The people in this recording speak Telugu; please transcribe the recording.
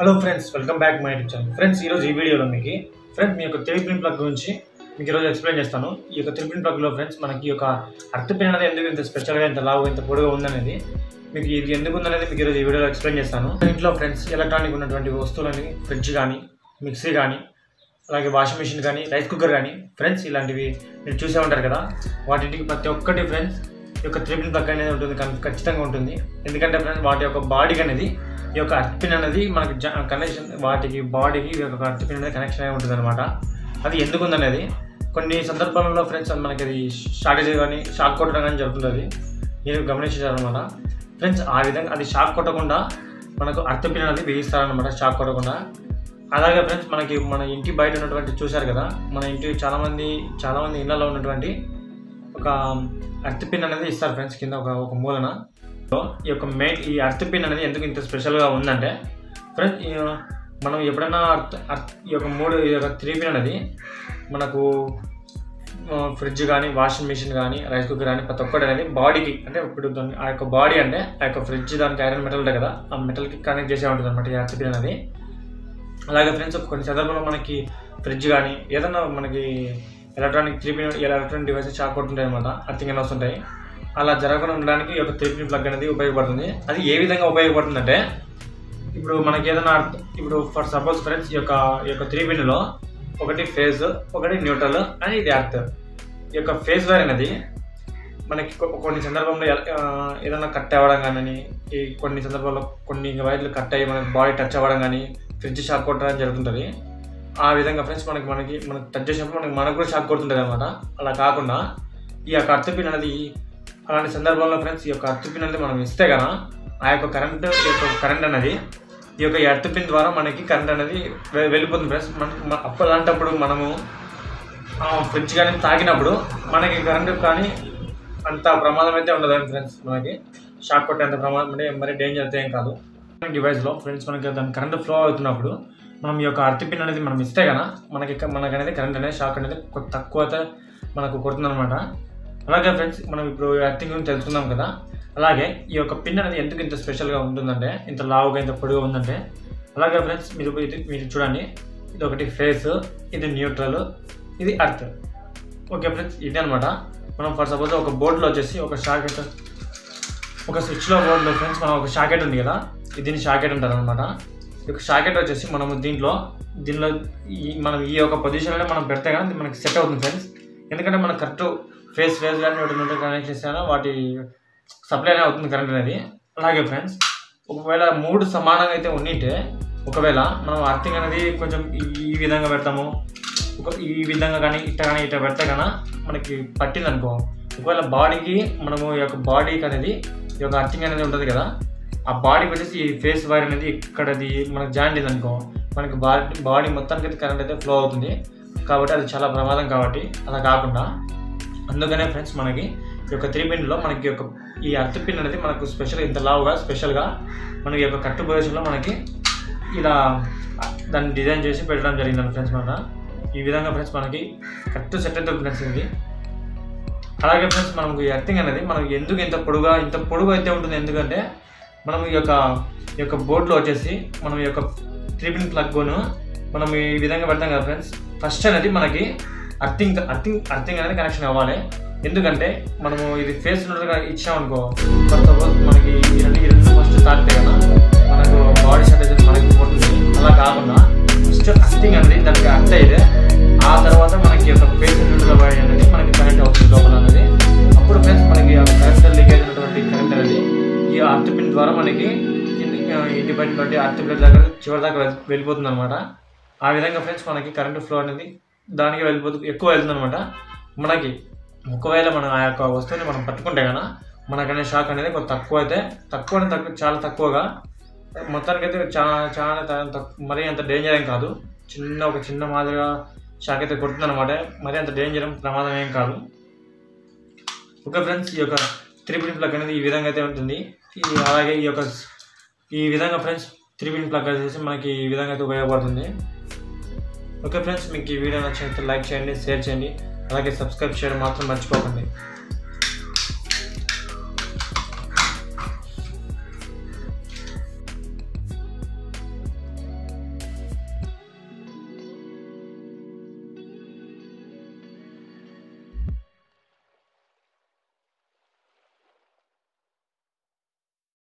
Hello friends, welcome back my YouTube channel. Friends, ఈరోజు ఈ వీడియోలో మీకు ఫ్రెండ్స్ మీ యొక్క 3 పిన్ ప్లగ్ గురించి మీకు ఈరోజు ఎక్స్ప్లెయిన్ చేస్తాను. ఈ యొక్క 3 పిన్ ప్లగ్లో ఫ్రెండ్స్ మనకి ఒక అర్త్ పిన్ అనేది ఎందుకు ఇంత స్పెషల్గా, ఇంత లావుగా, ఇంత పొడిగా ఉందనేది, మీకు ఇది ఎందుకు ఉందనేది మీకు ఈరోజు ఈ వీడియోలో ఎక్స్ప్లెయిన్ చేస్తాను. ఇంట్లో ఫ్రెండ్స్ ఎలక్ట్రానిక్ ఉన్నటువంటి వస్తువులని, ఫ్రిడ్జ్ కానీ, మిక్సీ కానీ, అలాగే వాషింగ్ మిషన్ కానీ, రైస్ కుక్కర్ కానీ ఫ్రెండ్స్ ఇలాంటివి మీరు చూసే ఉంటారు కదా. వాటికి ప్రతి ఒక్కటి ఫ్రెండ్స్ ఈ యొక్క 3 పిన్ ప్లగ్ అనేది ఉంటుంది, ఖచ్చితంగా ఉంటుంది. ఎందుకంటే ఫ్రెండ్స్ వాటి యొక్క బాడీకి అనేది ఈ యొక్క అర్త్ పిన్ అనేది మనకి కనెక్షన్, వాటికి బాడీకి ఈ యొక్క అర్త్ పిన్ అనేది కనెక్షన్ అయి ఉంటుంది అనమాట. అది ఎందుకు ఉందనేది కొన్ని సందర్భాలలో ఫ్రెండ్స్ మనకి అది షార్టేజ్ కానీ, షాక్ కొట్టడం కానీ జరుగుతుంది. మీరు గమనించారనమాట ఫ్రెండ్స్. ఆ విధంగా అది షాక్ కొట్టకుండా మనకు అర్త్ పిన్ అనేది వేయిస్తారనమాట, షాక్ కొట్టకుండా. అలాగే ఫ్రెండ్స్ మనకి మన ఇంటి బయట ఉన్నటువంటి చూశారు కదా, మన ఇంటి చాలామంది ఇళ్లలో ఉన్నటువంటి ఒక అర్త్ పిన్ అనేది ఇస్తారు ఫ్రెండ్స్, కింద ఒక మూలన. ఈ అర్త్ పిన్ అనేది ఎందుకు ఇంత స్పెషల్గా ఉందంటే ఫ్రెండ్స్, మనం ఎప్పుడైనా ఈ యొక్క 3 పిన్ అనేది మనకు ఫ్రిడ్జ్ కానీ, వాషింగ్ మిషన్ కానీ, రైస్ కుక్కర్ కానీ ప్రతి ఒక్కటి అనేది బాడీకి, అంటే ఇప్పుడు ఆ యొక్క బాడీ అంటే ఆ యొక్క ఫ్రిడ్జ్ దానికి ఐరన్ మెటల్ ఉంటుంది కదా, ఆ మెటల్కి కనెక్ట్ చేసే ఉంటుంది అనమాట ఈ అర్త్ పిన్ అనేది. అలాగే ఫ్రెండ్స్ కొన్ని సందర్భంలో మనకి ఫ్రిడ్జ్ కానీ ఏదైనా మనకి ఎలక్ట్రానిక్ డివైసెస్ షాక్ కొట్టుంటాయి అనమాట, అర్థింగ్ అని వస్తుంటాయి. అలా జరగకుండా ఉండడానికి ఈ యొక్క 3 పిన్ ప్లగ్ అనేది ఉపయోగపడుతుంది. అది ఏ విధంగా ఉపయోగపడుతుందంటే, ఇప్పుడు మనకి ఏదైనా ఇప్పుడు ఫర్ సపోజ్ ఫ్రెండ్స్ ఈ యొక్క 3 పిన్లో ఒకటి ఫేజ్, ఒకటి న్యూట్రల్ అని ఇది అర్త్. ఈ యొక్క ఫేజ్ వైర్ అనేది మనకి కొన్ని సందర్భంలో ఏదైనా కట్ అవ్వడం కానీ, ఈ కొన్ని సందర్భాల్లో కొన్ని వైర్లు కట్ అయ్యి మనకి బాడీ టచ్ అవ్వడం కానీ, ఫ్రిడ్జ్ షాక్ కొట్టడం జరుగుతుంటుంది. ఆ విధంగా ఫ్రెండ్స్ మనకి టచ్ చేసినప్పుడు మనకు కూడా షాక్ కొడుతుంటుంది అనమాట. అలా కాకుండా ఈ యొక్క అర్త్ పిన్ అనేది అలాంటి సందర్భంలో ఫ్రెండ్స్ ఈ యొక్క అర్త్ పిన్ అనేది మనం ఇస్తే కదా, ఆ యొక్క కరెంట్ అనేది ఈ యొక్క అర్త్ పిన్ ద్వారా మనకి కరెంట్ అనేది వెళ్ళిపోతుంది ఫ్రెండ్స్. అలాంటప్పుడు మనము ఫ్రిడ్జ్ కానీ తాగినప్పుడు మనకి కరెంటు కానీ అంత ప్రమాదం అయితే ఉండదు ఫ్రెండ్స్. మనకి షాక్ కొట్టేంత ప్రమాదం అంటే మరి డేంజర్ అయితే ఏం కాదు. డివైస్లో ఫ్రెండ్స్ మనకి దాని కరెంట్ ఫ్లో అవుతున్నప్పుడు మనం ఈ యొక్క అర్త్ పిన్ అనేది మనం ఇస్తే కదా మనకనేది కరెంట్ అనేది, షాక్ అనేది తక్కువ అయితే మనకు కొడుతుంది అనమాట. అలాగే ఫ్రెండ్స్ మనం ఇప్పుడు అర్థింగ్ గురించి తెలుసుకుందాం కదా. అలాగే ఈ యొక్క పిన్ అనేది ఎందుకు ఇంత స్పెషల్గా ఉంటుందంటే, ఇంత లావుగా, ఇంత పొడిగా ఉందంటే, అలాగే ఫ్రెండ్స్ మీరు చూడండి, ఇది ఒకటి ఫేస్, ఇది న్యూట్రల్, ఇది అర్త్. ఓకే ఫ్రెండ్స్, ఇది అనమాట. మనం ఫర్ సపోజ్ ఒక బోర్డులో వచ్చేసి ఒక షాకెట్, ఒక స్విచ్లో బోర్డులో ఫ్రెండ్స్ మనం ఒక షాకెట్ ఉంది కదా, దీన్ని షాకెట్ అంటారు అనమాట. ఈ యొక్క షాకెట్ వచ్చేసి మనము దీనిలో మనం ఈ యొక్క పొజిషన్లో మనం పెడితే కానీ మనకి సెట్ అవుతుంది ఫ్రెండ్స్. ఎందుకంటే మనం కరెక్ట్ ఫేస్ కానీ న్యూట్రల్ కనెక్ట్ చేసినా వాటి సప్లై అవుతుంది కరెంట్ అనేది. అలాగే ఫ్రెండ్స్ ఒకవేళ 3 సమానంగా అయితే ఉండింటే, ఒకవేళ మనం అర్థింగ్ అనేది కొంచెం ఈ విధంగా పెడతాము, ఈ విధంగా కానీ ఇట్లా పెడితే కన్నా మనకి పట్టింది అనుకో, ఒకవేళ బాడీకి మనము ఈ యొక్క బాడీకి అనేది ఈ యొక్క అర్థింగ్ అనేది ఉంటుంది కదా, ఆ బాడీకి వచ్చేసి ఈ ఫేస్ వైర్ అనేది ఇక్కడది మనకు జాయింట్ అయింది అనుకో, మనకి బాడీ మొత్తానికి అయితే కరెంట్ అయితే ఫ్లో అవుతుంది. కాబట్టి అది చాలా ప్రమాదం. కాబట్టి అలా కాకుండా అందుకనే ఫ్రెండ్స్ మనకి ఈ యొక్క 3 పిన్లో మనకి ఈ అర్త్ పిన్ అనేది మనకు ఇంత లావుగా స్పెషల్గా మనకి ఈ యొక్క కరెక్ట్ పొజిషన్లో మనకి ఇలా దాన్ని డిజైన్ చేసి పెట్టడం జరిగింది ఫ్రెండ్స్. ఈ విధంగా ఫ్రెండ్స్ మనకి కరెక్ట్ సెట్ అవుతుంది ఫ్రెండ్స్ ఇది. అలాగే ఫ్రెండ్స్ మనకు ఈ అర్థింగ్ అనేది మనం ఎందుకు ఇంత పొడుగా అయితే ఉంటుంది, ఎందుకంటే మనం ఈ యొక్క బోర్డులో వచ్చేసి మనం ఈ యొక్క 3 పిన్ ప్లగ్ను మనం ఈ విధంగా పెడతాం కదా ఫ్రెండ్స్. ఫస్ట్ అనేది మనకి అర్థింగ్ అనేది కనెక్షన్ అవ్వాలి. ఎందుకంటే మనము ఇది ఫేస్ న్యూట్రల్గా ఇచ్చామనుకో, ఫర్ సపోజ్ మనకి ఈ రెండు ఫస్ట్ తాకితే కదా మనకు బాడీ షార్టేజ్ మనకి పోతుంది. అలా కాకుండా ఫస్ట్ అర్థింగ్ అనేది దానికి అర్థం అయితే ఆ తర్వాత మనకి యొక్క ఫేస్ న్యూట్రల్ బాడీ అనేది మనకి కనెక్ట్ అవుతుంది లోపల అనేది. అప్పుడు ఫ్రెండ్స్ మనకి కరెంట్ లీకేజ్ అయినటువంటి కరెంట్ అనేది ఈ అర్త్ పిన్ ద్వారా మనకి ఇంటి బయట అర్త్ పిన్ దగ్గర చివరి దాకా వెళ్ళిపోతుంది అనమాట. ఆ విధంగా ఫ్రెండ్స్ మనకి కరెంట్ ఫ్లో అనేది దానికి ఎక్కువ వెళ్తుంది అనమాట. మనకి ఒకవేళ మనం ఆ యొక్క వస్తువుని మనం పట్టుకుంటే కన్నా మనకనే షాక్ అనేది చాలా తక్కువగా, మొత్తానికి అయితే చాలా మరీ అంత డేంజర్ ఏం కాదు. ఒక చిన్న మాదిరిగా షాక్ అయితే కొడుతుంది అనమాట. మరీ అంత డేంజర్ ప్రమాదం ఏం కాదు. ఓకే ఫ్రెండ్స్, ఈ యొక్క 3 పిన్ ప్లగ్ అనేది ఈ విధంగా అయితే ఉంటుంది. అలాగే ఈ విధంగా ఫ్రెండ్స్ 3 పిన్ ప్లగ్ వచ్చేసి మనకి ఈ విధంగా అయితే ఉపయోగపడుతుంది. ఓకే ఫ్రెండ్స్, మీకు ఈ వీడియో నచ్చినట్లయితే లైక్ చేయండి, షేర్ చేయండి, అలాగే సబ్స్క్రైబ్ చేయడం మాత్రం మర్చిపోకండి.